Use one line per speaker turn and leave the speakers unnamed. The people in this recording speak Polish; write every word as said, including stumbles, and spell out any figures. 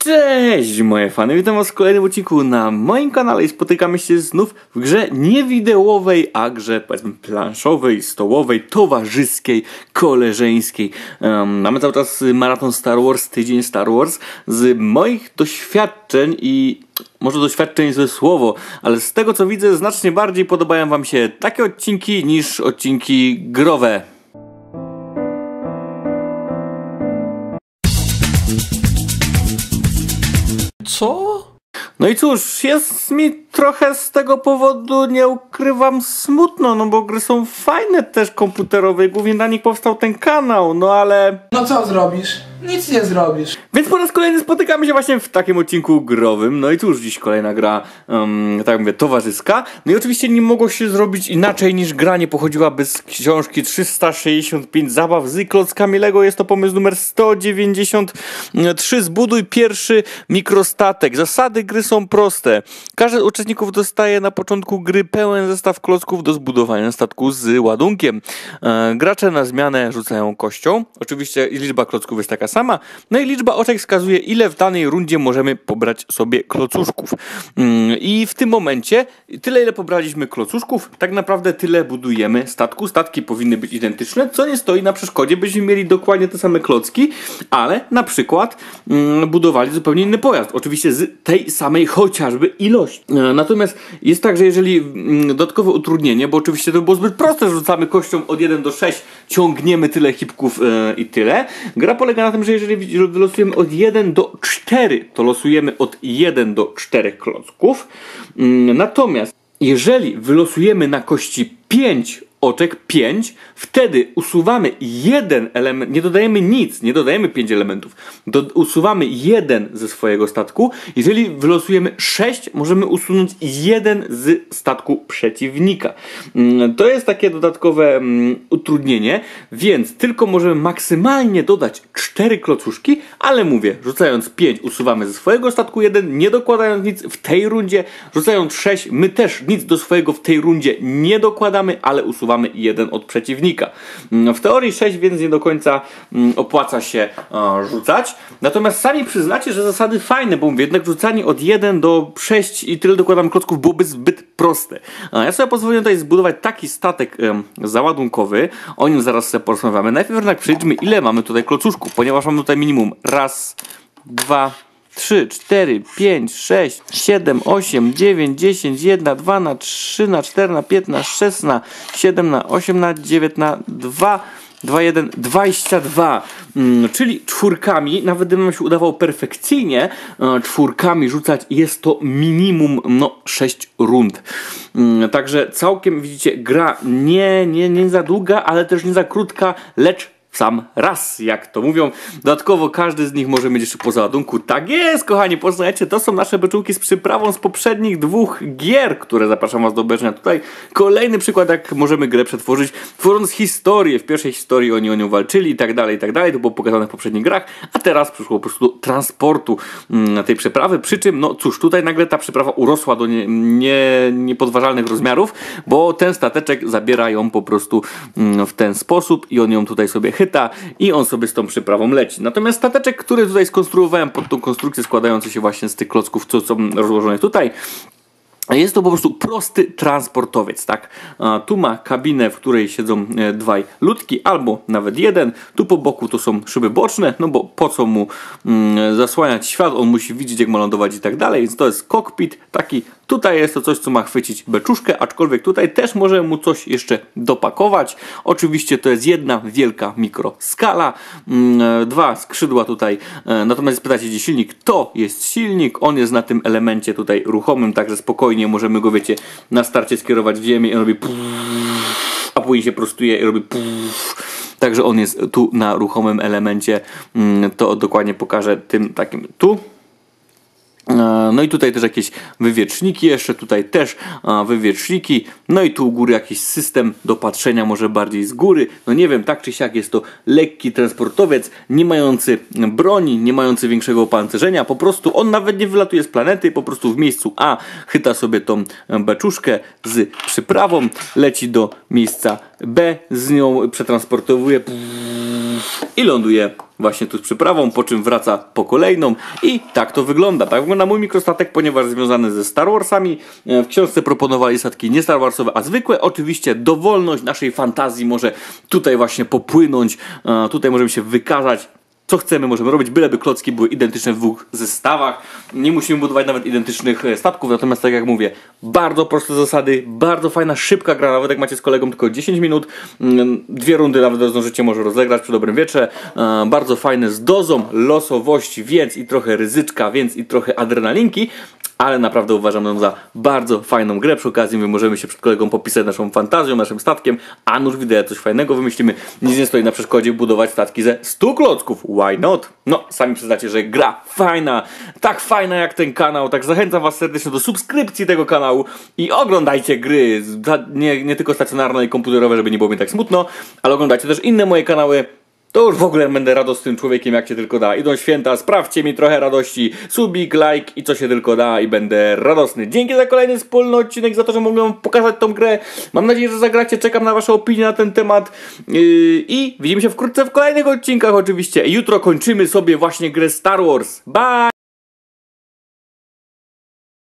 Cześć moje fany, witam was w kolejnym odcinku na moim kanale i spotykamy się znów w grze niewideowej, a grze powiedzmy planszowej, stołowej, towarzyskiej, koleżeńskiej. Um, mamy cały czas maraton Star Wars, tydzień Star Wars. Z moich doświadczeń i może doświadczeń złe słowo, ale z tego co widzę znacznie bardziej podobają wam się takie odcinki niż odcinki growe.
Co?
No i cóż, jest mi trochę z tego powodu, nie ukrywam, smutno, no bo gry są fajne też komputerowe, głównie na nich powstał ten kanał, no ale...
No co zrobisz? Nic nie zrobisz.
Więc po raz kolejny spotykamy się właśnie w takim odcinku growym. No i cóż, dziś kolejna gra, um, tak jak mówię, towarzyska. No i oczywiście nie mogło się zrobić inaczej niż gra nie pochodziłaby z książki trzysta sześćdziesiąt pięć zabaw z klockami Lego. Jest to pomysł numer sto dziewięćdziesiąt trzy. Zbuduj pierwszy mikrostatek. Zasady gry są proste. Każdy z uczestników dostaje na początku gry pełen zestaw klocków do zbudowania statku z ładunkiem. E, gracze na zmianę rzucają kością. Oczywiście liczba klocków jest taka sama. No i liczba oczek wskazuje, ile w danej rundzie możemy pobrać sobie klocuszków. Mm, I w tym momencie, tyle ile pobraliśmy klocuszków, tak naprawdę tyle budujemy statku. Statki powinny być identyczne, co nie stoi na przeszkodzie, byśmy mieli dokładnie te same klocki, ale na przykład mm, budowali zupełnie inny pojazd. Oczywiście z tej samej chociażby ilości. E, natomiast jest tak, że jeżeli mm, dodatkowe utrudnienie, bo oczywiście to by było zbyt proste, że rzucamy kością od jeden do sześciu, ciągniemy tyle hipków e, i tyle. Gra polega na tym, że jeżeli wylosujemy od jeden do czterech, to losujemy od jeden do czterech klocków. Natomiast jeżeli wylosujemy na kości pięć oczek, pięć, wtedy usuwamy jeden element, nie dodajemy nic, nie dodajemy pięć elementów, do, usuwamy jeden ze swojego statku. Jeżeli wylosujemy sześć, możemy usunąć jeden z statku przeciwnika. To jest takie dodatkowe um, utrudnienie, więc tylko możemy maksymalnie dodać cztery klocuszki, ale mówię, rzucając pięć usuwamy ze swojego statku jeden, nie dokładając nic w tej rundzie, rzucając sześć, my też nic do swojego w tej rundzie nie dokładamy, ale usuwamy jeden od przeciwnika. W teorii sześć, więc nie do końca opłaca się rzucać. Natomiast sami przyznacie, że zasady fajne, bo mówię, jednak rzucanie od jeden do sześciu i tyle dokładam klocków byłoby zbyt proste. Ja sobie pozwoliłem tutaj zbudować taki statek załadunkowy. O nim zaraz sobie porozmawiamy. Najpierw jednak przejdźmy, ile mamy tutaj klocuszków, ponieważ mamy tutaj minimum raz, dwa, trzy, cztery, pięć, sześć, siedem, osiem, dziewięć, dziesięć, jeden, dwa, na trzy, na cztery, na pięć, na sześć, na siedem, na osiem, na dziewięć, na dwa, dwa, jeden, dwadzieścia dwa. Hmm, czyli czwórkami, nawet gdybym się udawało perfekcyjnie e, czwórkami rzucać, jest to minimum no sześć rund. Hmm, także całkiem widzicie, gra nie, nie, nie za długa, ale też nie za krótka, lecz sam raz, jak to mówią. Dodatkowo każdy z nich może mieć jeszcze po załadunku. Tak jest, kochani, poznajecie, to są nasze beczułki z przyprawą z poprzednich dwóch gier, które zapraszam was do obejrzenia. Tutaj kolejny przykład, jak możemy grę przetworzyć, tworząc historię. W pierwszej historii oni o nią walczyli i tak dalej, i tak dalej. To było pokazane w poprzednich grach, a teraz przyszło po prostu do transportu mm, tej przeprawy. Przy czym, no cóż, tutaj nagle ta przeprawa urosła do nie, nie, niepodważalnych rozmiarów, bo ten stateczek zabiera ją po prostu mm, w ten sposób i on ją tutaj sobie chyba i on sobie z tą przyprawą leci. Natomiast stateczek, który tutaj skonstruowałem pod tą konstrukcję składający się właśnie z tych klocków, co są rozłożone tutaj, jest to po prostu prosty transportowiec, tak? A tu ma kabinę, w której siedzą e, dwaj ludki, albo nawet jeden. Tu po boku to są szyby boczne, no bo po co mu mm, zasłaniać świat, on musi widzieć, jak ma lądować i tak dalej, więc to jest kokpit taki. Tutaj jest to coś, co ma chwycić beczuszkę, aczkolwiek tutaj też może mu coś jeszcze dopakować. Oczywiście to jest jedna wielka mikroskala, mm, dwa skrzydła tutaj. E, natomiast spytacie, gdzie silnik? To jest silnik, on jest na tym elemencie tutaj ruchomym, także spokojnie nie możemy go, wiecie, na starcie skierować w ziemię i on robi puff, a później się prostuje i robi puff. Także on jest tu na ruchomym elemencie. To dokładnie pokażę tym takim tu. No i tutaj też jakieś wywieczniki, jeszcze tutaj też wywieczniki, no i tu u góry jakiś system do patrzenia może bardziej z góry, no nie wiem, tak czy siak jest to lekki transportowiec, nie mający broni, nie mający większego opancerzenia, po prostu on nawet nie wylatuje z planety, po prostu w miejscu A chyta sobie tą beczuszkę z przyprawą, leci do miejsca B, z nią przetransportowuje i ląduje właśnie tu z przyprawą, po czym wraca po kolejną i tak to wygląda. Tak wygląda mój mikrostatek, ponieważ związany ze Star Warsami. W książce proponowali statki nie Star Warsowe, a zwykłe. Oczywiście dowolność naszej fantazji może tutaj właśnie popłynąć, tutaj możemy się wykazać. Co chcemy, możemy robić, byleby klocki były identyczne w dwóch zestawach. Nie musimy budować nawet identycznych statków, natomiast tak jak mówię, bardzo proste zasady, bardzo fajna, szybka gra, nawet jak macie z kolegą tylko dziesięć minut, dwie rundy nawet zdążycie może rozegrać przy dobrym wietrze. Bardzo fajne z dozą losowości, więc i trochę ryzyczka, więc i trochę adrenalinki. Ale naprawdę uważam ją za bardzo fajną grę. Przy okazji my możemy się przed kolegą popisać naszą fantazją, naszym statkiem, a nuż wideo coś fajnego wymyślimy. Nic nie stoi na przeszkodzie budować statki ze stu klocków. Why not? No, sami przyznacie, że gra fajna, tak fajna jak ten kanał, tak zachęcam was serdecznie do subskrypcji tego kanału i oglądajcie gry, nie, nie tylko stacjonarne i komputerowe, żeby nie było mi tak smutno, ale oglądajcie też inne moje kanały. To już w ogóle będę radosnym człowiekiem, jak się tylko da. Idą święta, sprawdźcie mi trochę radości, subik, like i co się tylko da i będę radosny. Dzięki za kolejny wspólny odcinek, za to, że mogłem wam pokazać tą grę. Mam nadzieję, że zagracie, czekam na wasze opinie na ten temat. Yy, I widzimy się wkrótce w kolejnych odcinkach oczywiście. Jutro kończymy sobie właśnie grę Star Wars. Bye!